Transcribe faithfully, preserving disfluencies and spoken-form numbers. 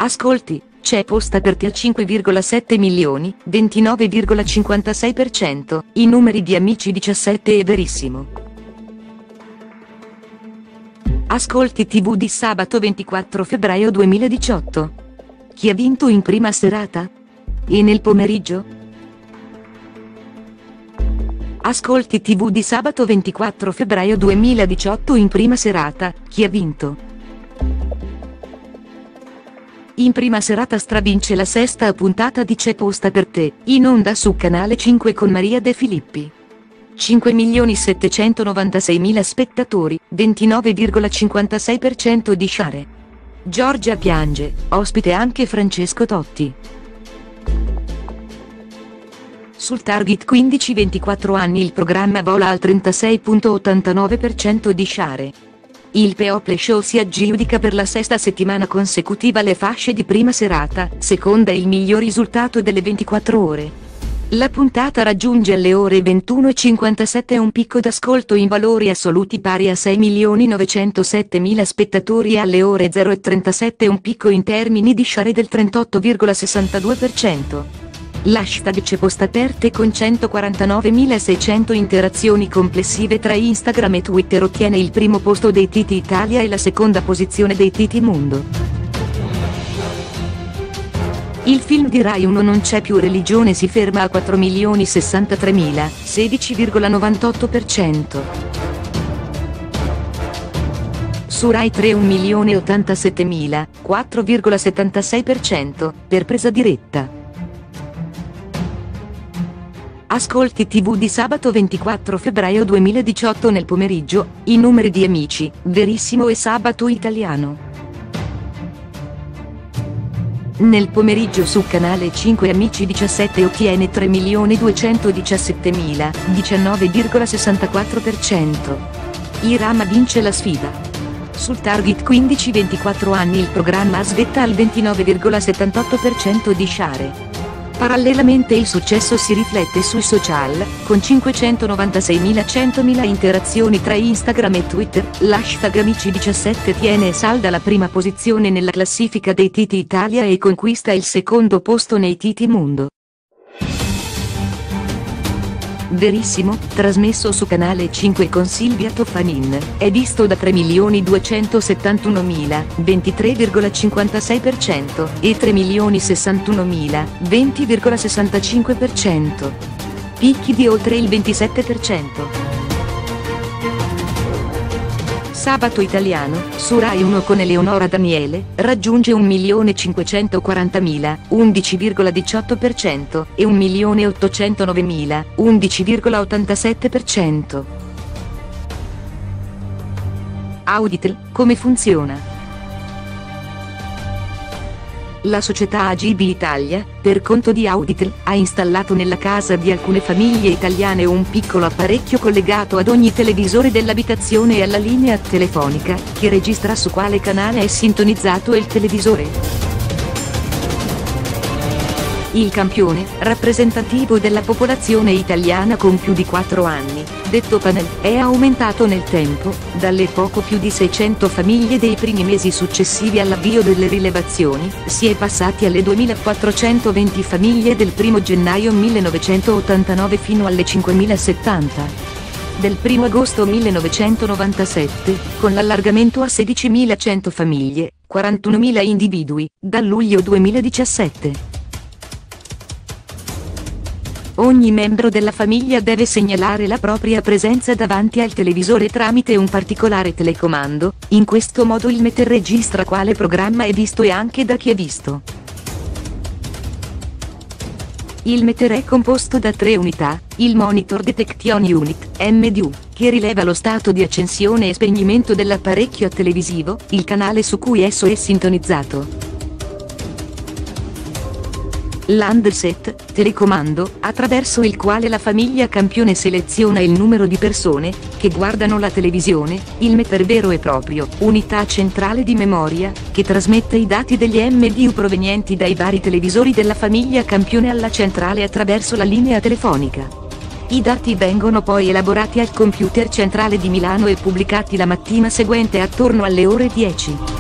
Ascolti, c'è posta per te a cinque virgola sette milioni, ventinove virgola cinquantasei per cento, i numeri di Amici diciassette è verissimo. Ascolti tivù di sabato ventiquattro febbraio duemiladiciotto. Chi ha vinto in prima serata? E nel pomeriggio? Ascolti tivù di sabato ventiquattro febbraio duemiladiciotto in prima serata, chi ha vinto? In prima serata stravince la sesta puntata di C'è posta per te, in onda su Canale cinque con Maria De Filippi. cinque milioni settecentonovantaseimila spettatori, ventinove virgola cinquantasei per cento di share. Giorgia piange, ospite anche Francesco Totti. Sul target quindici ventiquattro anni il programma vola al trentasei virgola ottantanove per cento di share. Il People Show si aggiudica per la sesta settimana consecutiva le fasce di prima serata, seconda e il miglior risultato delle ventiquattro ore. La puntata raggiunge alle ore ventuno e cinquantasette un picco d'ascolto in valori assoluti pari a sei milioni novecentosettemila spettatori e alle ore zero e trentasette un picco in termini di share del trentotto virgola sessantadue per cento. L'hashtag C'è posta per te con centoquarantanovemilaseicento interazioni complessive tra Instagram e Twitter ottiene il primo posto dei Titi Italia e la seconda posizione dei Titi Mondo. Il film di Rai uno Non c'è più religione si ferma a quattro milioni sessantatremila, sedici virgola novantotto per cento. Su Rai tre un milione ottantasettemila, quattro virgola settantasei per cento, per presa diretta. Ascolti tivù di sabato ventiquattro febbraio duemiladiciotto nel pomeriggio, i numeri di Amici, Verissimo e Sabato Italiano. Nel pomeriggio su Canale cinque Amici diciassette ottiene tre milioni duecentodiciassettemila, diciannove virgola sessantaquattro per cento. Irama vince la sfida. Sul target quindici ventiquattro anni il programma svetta al ventinove virgola settantotto per cento di share. Parallelamente il successo si riflette sui social, con cinquecentonovantaseimilacentomila interazioni tra Instagram e Twitter, l'hashtag Amici diciassette tiene salda la prima posizione nella classifica dei Titi Italia e conquista il secondo posto nei Titi Mondo. Verissimo, trasmesso su Canale cinque con Silvia Toffanin, è visto da tre milioni duecentosettantunomila, ventitré virgola cinquantasei per cento, e tre milioni sessantunomila, venti virgola sessantacinque per cento. Picchi di oltre il ventisette per cento. Sabato Italiano, su Rai uno con Eleonora Daniele, raggiunge un milione cinquecentoquarantamila, undici virgola diciotto per cento, e un milione ottocentonovemila, undici virgola ottantasette per cento. Auditel, come funziona? La società A G B Italia, per conto di Auditel, ha installato nella casa di alcune famiglie italiane un piccolo apparecchio collegato ad ogni televisore dell'abitazione e alla linea telefonica, che registra su quale canale è sintonizzato il televisore. Il campione, rappresentativo della popolazione italiana con più di quattro anni, detto panel, è aumentato nel tempo, dalle poco più di seicento famiglie dei primi mesi successivi all'avvio delle rilevazioni, si è passati alle duemilaquattrocentoventi famiglie del primo gennaio millenovecentottantanove fino alle cinquemilasettanta. Del primo agosto millenovecentonovantasette, con l'allargamento a sedicimilacento famiglie, quarantunomila individui, da luglio duemiladiciassette. Ogni membro della famiglia deve segnalare la propria presenza davanti al televisore tramite un particolare telecomando, in questo modo il meter registra quale programma è visto e anche da chi è visto. Il meter è composto da tre unità, il Monitor Detection Unit, M D U, che rileva lo stato di accensione e spegnimento dell'apparecchio televisivo, il canale su cui esso è sintonizzato. L'handset, telecomando, attraverso il quale la famiglia campione seleziona il numero di persone che guardano la televisione, il meter vero e proprio, unità centrale di memoria, che trasmette i dati degli M D U provenienti dai vari televisori della famiglia campione alla centrale attraverso la linea telefonica. I dati vengono poi elaborati al computer centrale di Milano e pubblicati la mattina seguente attorno alle ore dieci.